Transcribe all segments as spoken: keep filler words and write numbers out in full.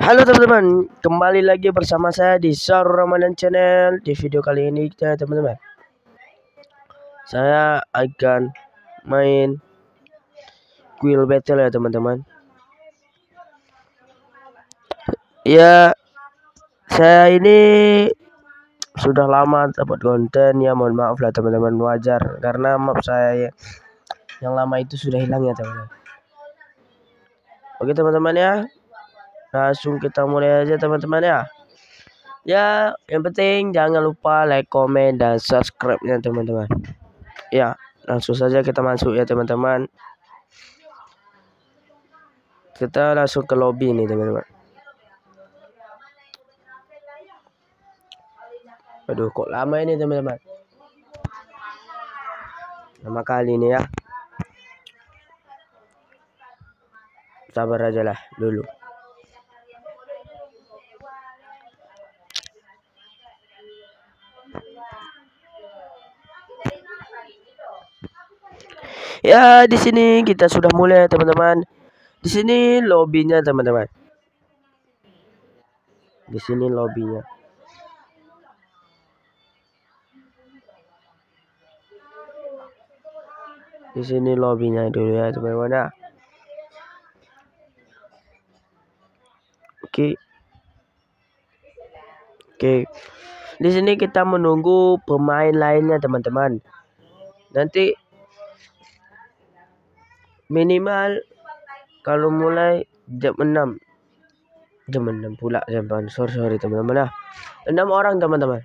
Halo teman-teman, kembali lagi bersama saya di Saur Ramadan Channel. Di video kali ini kita teman-teman, saya akan main Quill Battle ya teman-teman. Ya, saya ini sudah lama dapat konten ya, mohon maaf lah teman-teman, wajar karena map saya yang lama itu sudah hilang ya teman-teman. Oke teman-teman ya, langsung kita mulai aja teman-teman ya. Ya, yang penting jangan lupa like, komen, dan subscribe-nya teman-teman. Ya, langsung saja kita masuk ya teman-teman. Kita langsung ke lobby nih teman-teman. Aduh, kok lama ini teman-teman. Lama kali ini ya. Sabar aja lah dulu. Ya, di sini kita sudah mulai teman-teman. Di sini lobbynya teman-teman. Di sini lobbynya. Di sini lobbynya dulu ya teman-teman ya. Oke. Oke. Di sini kita menunggu pemain lainnya teman-teman. Nanti minimal kalau mulai jam enam. Jam enam pula jam delapan. Sorry, sorry teman-teman ya. enam orang teman-teman.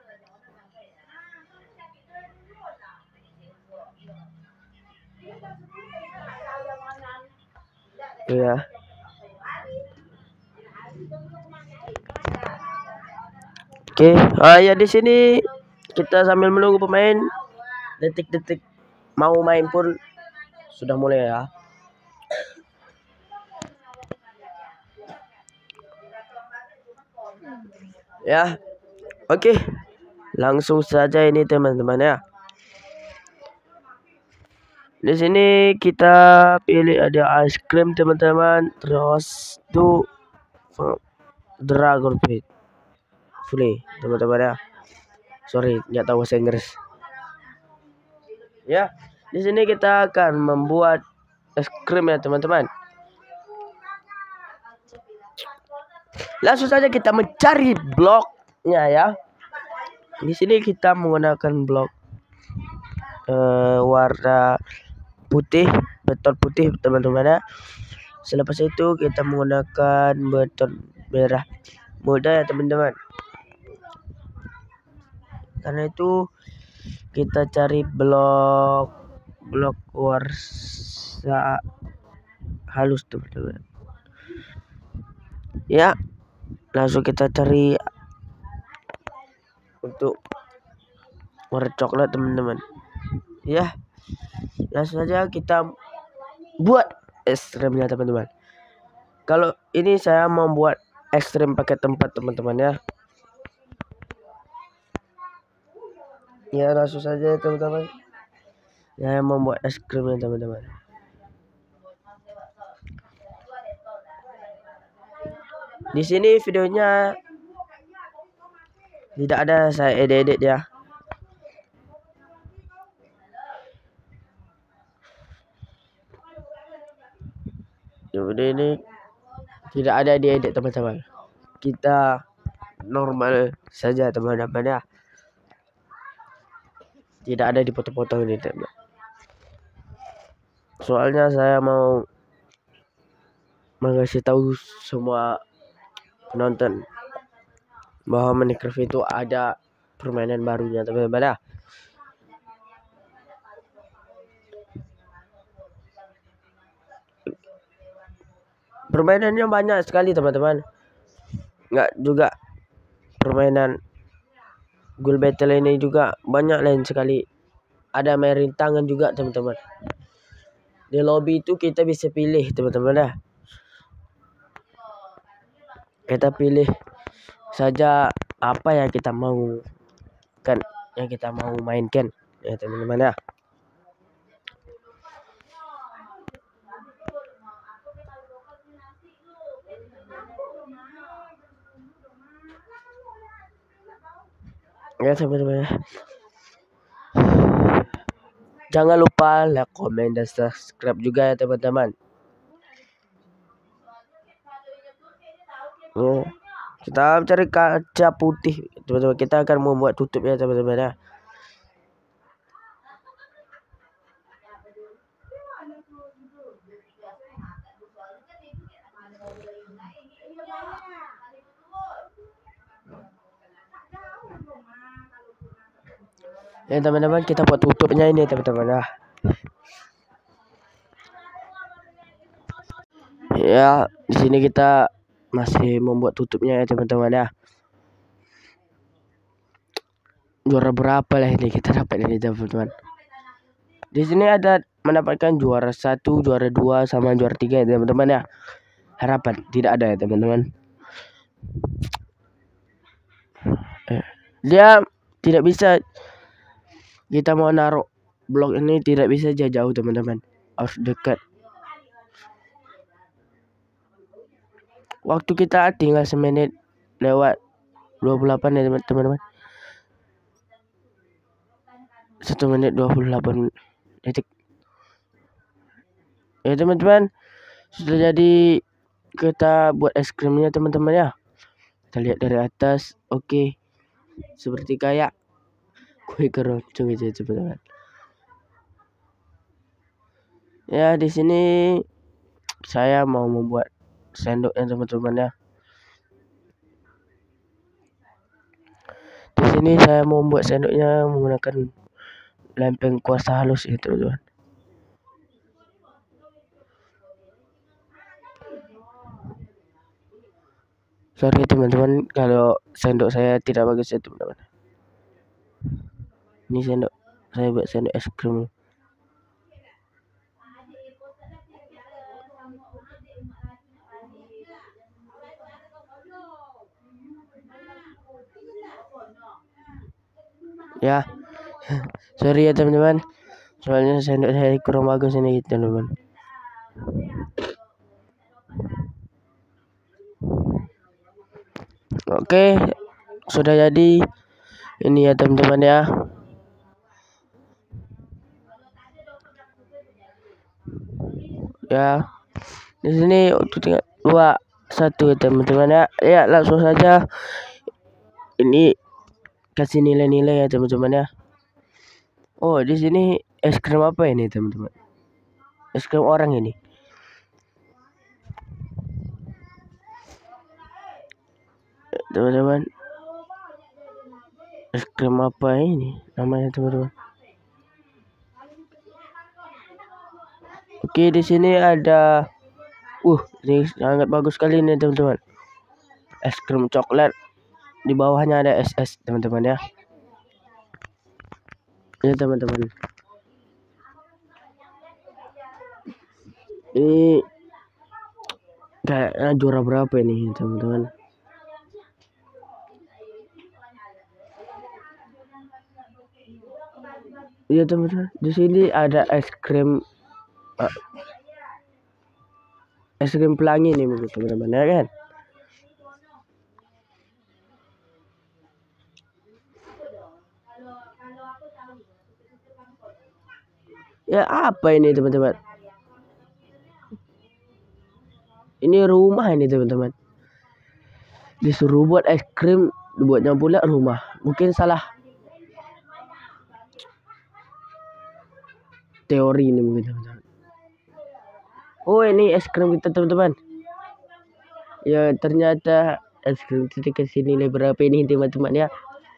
Iya. Oke, ah ya di sini kita sambil menunggu pemain, detik-detik mau main pun sudah mulai ya. Ya, oke, langsung saja ini teman-teman ya. Di sini kita pilih ada ice cream teman-teman, terus tuh dragon fruit, free teman-teman ya. Sorry, nggak tahu bahasa Inggris. Ya, di sini kita akan membuat es krim ya teman-teman. Langsung saja kita mencari bloknya ya. Di sini kita menggunakan blok uh, warna putih, beton putih teman-teman ya. Selepas itu kita menggunakan beton merah muda ya teman-teman. Karena itu kita cari blok blok warna halus teman-teman. Ya, langsung kita cari untuk warna coklat teman-teman. Ya, langsung saja kita buat ekstrimnya teman-teman. Kalau ini saya membuat ekstrim pakai tempat teman-teman ya. Ya, langsung saja teman-teman. Saya membuat ekstrimnya teman-teman. Di sini videonya tidak ada saya edit-edit ya. Jadi ini tidak ada diedit teman-teman. Kita normal saja teman-teman ya. Tidak ada dipotong-potong ini teman. Soalnya saya mau mengasih tahu semua penonton bahwa Minecraft itu ada permainan barunya teman-teman ya. Permainannya banyak sekali teman-teman. Nggak juga permainan Quill Battle ini juga banyak lain sekali. Ada main rintangan juga teman-teman. Di lobby itu kita bisa pilih teman-teman ya. Kita pilih saja apa yang kita mau kan, yang kita mau mainkan ya teman-teman ya. Ya teman-teman, jangan lupa like, komen, dan subscribe juga ya teman-teman. Ya. Kita mencari kaca putih teman-teman. Kita akan membuat tutup ya teman-teman ya. Ya teman-teman, kita buat tutupnya ini teman-teman ya. Ya, di sini kita masih membuat tutupnya ya teman-teman ya. Juara berapa lah ini kita dapat ini teman-teman. Di sini ada mendapatkan juara satu, juara dua, sama juara tiga ya teman-teman ya. Harapan tidak ada ya teman-teman. Dia tidak bisa, kita mau naruh blok ini tidak bisa jauh-jauh teman-teman, harus dekat. Waktu kita tinggal semenit lewat dua puluh delapan ya teman-teman. Satu menit dua puluh delapan detik. Ya teman-teman, sudah jadi. Kita buat es krimnya teman-teman ya. Kita lihat dari atas, oke, okay. Seperti kayak kue keroncong itu teman-teman. Ya di sini saya mau membuat sendoknya teman-teman ya. Di sini saya mau membuat sendoknya menggunakan lempeng kuasa halus itu teman-teman. Sorry teman-teman kalau sendok saya tidak bagus ya teman-teman. Ini sendok saya buat sendok es krim. Ya, sorry ya teman-teman, soalnya sendok saya kurang bagus ini teman-teman. Oke, sudah jadi ini ya teman-teman ya. Ya, di sini untuk tinggal dua satu teman-teman ya. Ya langsung saja ini kasih nilai-nilai ya teman-teman ya. Oh di sini es krim apa ini teman-teman? Es krim orang ini. Teman-teman, es krim apa ini namanya teman-teman? Oke, di sini ada, uh, ini sangat bagus sekali ini teman-teman. Es krim coklat, di bawahnya ada es es teman-teman ya. Ini teman-teman. Ini kayaknya juara berapa ini teman-teman? Iya teman-teman, di sini ada es krim uh, es krim pelangi nih mungkin teman-teman ya kan. Ya apa ini teman-teman? Ini rumah ini teman-teman. Disuruh buat es krim, dibuatnya pula rumah. Mungkin salah teori ini mungkin teman-teman. Oh ini es krim kita teman-teman. Ya ternyata es krim kita dikasih nilai berapa ini teman-teman ya.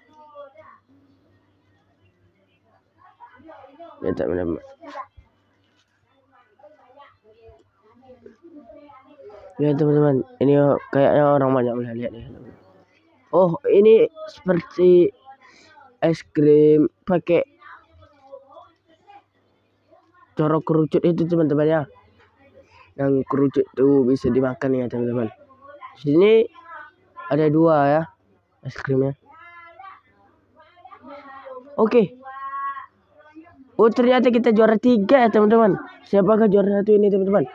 Ya teman-teman. Ya teman-teman, ini kayaknya orang banyak boleh lihat nih. Oh ini seperti es krim pakai corok kerucut itu teman-teman ya. Yang kerucut itu bisa dimakan ya teman-teman. Sini ada dua ya es krimnya. Oke. Oh ternyata kita juara tiga ya teman-teman. Siapakah juara satu ini teman-teman?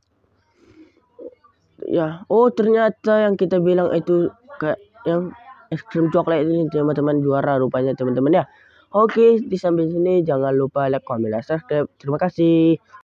Ya, oh ternyata yang kita bilang itu kayak yang es krim coklat ini teman-teman, juara rupanya teman-teman ya. Oke, di sampai sini jangan lupa like, comment, dan subscribe. Terima kasih.